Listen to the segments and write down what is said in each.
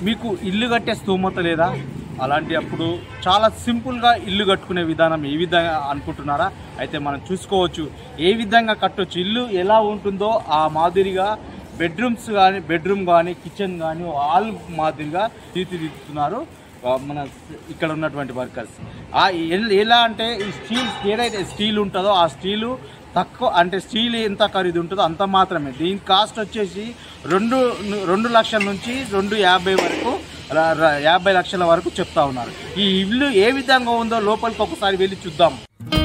మీకు ఇల్లు కట్టే స్తోమత లేదా? అలాంటి అప్పుడు చాలా సింపుల్గా ఇల్లు కట్టుకునే విధానం ఏ విధంగా అనుకుంటున్నారా? అయితే మనం చూసుకోవచ్చు ఏ విధంగా కట్టొచ్చు. ఇల్లు ఎలా ఉంటుందో ఆ మాదిరిగా బెడ్రూమ్ కానీ కిచెన్ కానీ హాల్ మాదిరిగా తీర్చిదిద్దుతున్నారు మన ఇక్కడ ఉన్నటువంటి వర్కర్స్. ఎలా అంటే ఈ స్టీల్ ఏదైతే స్టీల్ ఉంటుందో ఆ స్టీలు తక్కువ, అంటే స్టీల్ ఎంత ఖరీదు ఉంటుందో అంత మాత్రమే. దీని కాస్ట్ వచ్చేసి 2 లక్షల నుంచి 250 వరకు 50 లక్షల వరకు చెప్తా ఉన్నారు. ఈ ఇల్లు ఏ విధంగా ఉందో లోపలికి ఒకసారి వెళ్ళి చూద్దాం.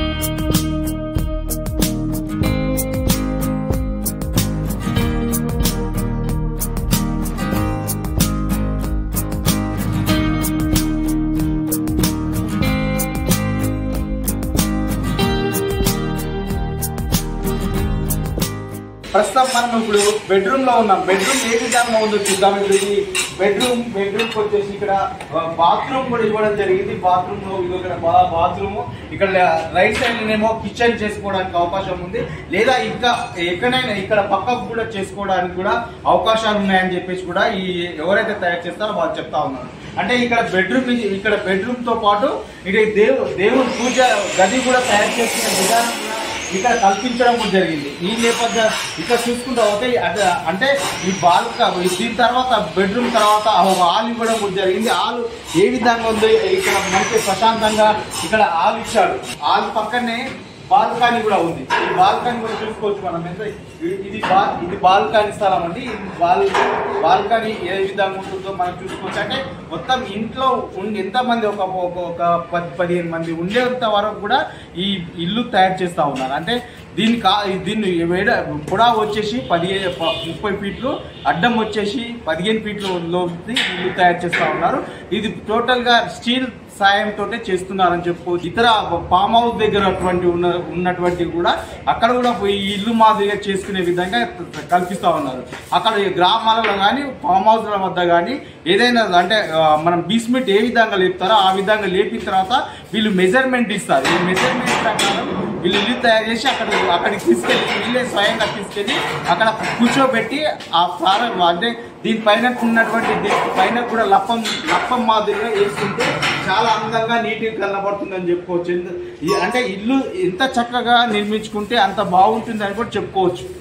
ప్రస్తుతం మనం ఇప్పుడు బెడ్రూమ్లో ఉన్నాం. బెడ్రూమ్ ఏ విధంగా ఉందో చూద్దాం. ఇప్పుడు ఈ బెడ్రూమ్కి వచ్చేసి ఇక్కడ బాత్రూమ్ కూడా ఇవ్వడం జరిగింది. బాత్రూమ్లో ఇది ఇక్కడ బాత్రూమ్, ఇక్కడ రైట్ సైడ్నేమో కిచెన్ చేసుకోవడానికి అవకాశం ఉంది, లేదా ఇంకా ఎక్కడైనా ఇక్కడ పక్కకు కూడా చేసుకోవడానికి కూడా అవకాశాలు ఉన్నాయని చెప్పేసి కూడా ఈ ఎవరైతే తయారు చేస్తారో వాళ్ళు చెప్తా ఉన్నారు. అంటే ఇక్కడ బెడ్రూమ్తో పాటు ఇక్కడ దేవుడు పూజ గది కూడా తయారు చేసుకునే విధానం ఇక్కడ కల్పించడం కూడా జరిగింది. ఈ నేపథ్య ఇక్కడ చూసుకుంటా పోతే అంటే ఈ దీని తర్వాత బెడ్రూమ్ తర్వాత హాల్ ఇవ్వడం కూడా జరిగింది. హాల్ ఏ విధంగా ఉంది, ఇక్కడ మంచి ప్రశాంతంగా ఇక్కడ హాల్ ఇచ్చాడు. హాల్ పక్కనే బాల్కనీ కూడా ఉంది. ఈ బాల్కనీ కూడా చూసుకోవచ్చు మనం. ఇది బాల్కనీ స్థలం అండి. బాల్కనీ ఏ విధంగా ఉంటుందో మనం చూసుకోవచ్చు. అంటే మొత్తం ఇంట్లో ఎంతమంది ఒక 10-15 మంది ఉండేంత వరకు కూడా ఈ ఇల్లు తయారు చేస్తూ ఉన్నారు. అంటే దీన్ని పొడవు వచ్చేసి 30 ఫీట్లు, అడ్డం వచ్చేసి 15 ఫీట్లు ఇల్లు తయారు చేస్తూ ఉన్నారు. ఇది టోటల్గా స్టీల్ సాయంతో చేస్తున్నారని చెప్పుకోవచ్చు. ఇతర ఫామ్ హౌస్ దగ్గర ఉన్నటువంటి కూడా అక్కడ కూడా ఈ ఇల్లు మాదిరిగా చేసుకునే విధంగా కల్పిస్తూ ఉన్నారు. అక్కడ గ్రామాలలో కానీ ఫామ్ హౌస్ల వద్ద కానీ ఏదైనా అంటే మనం బీస్మెంట్ ఏ విధంగా లేపుతారో ఆ విధంగా లేపిన తర్వాత వీళ్ళు మెజర్మెంట్ ఇస్తారు. ఈ మెజర్మెంట్ ప్రకారం వీళ్ళు ఇల్లు తయారు చేసి అక్కడికి తీసుకెళ్ళి వీళ్ళే స్వయంగా తీసుకెళ్ళి అక్కడ కూర్చోబెట్టి ఆ ప్రారంభం అంటే దీనిపైన కూడా లప్పం మాదిరిగా వేస్తుంటే చాలా అందంగా నీట్గా కనబడుతుందని చెప్పుకోవచ్చు. అంటే ఇల్లు ఎంత చక్కగా నిర్మించుకుంటే అంత బాగుంటుంది అని కూడా చెప్పుకోవచ్చు.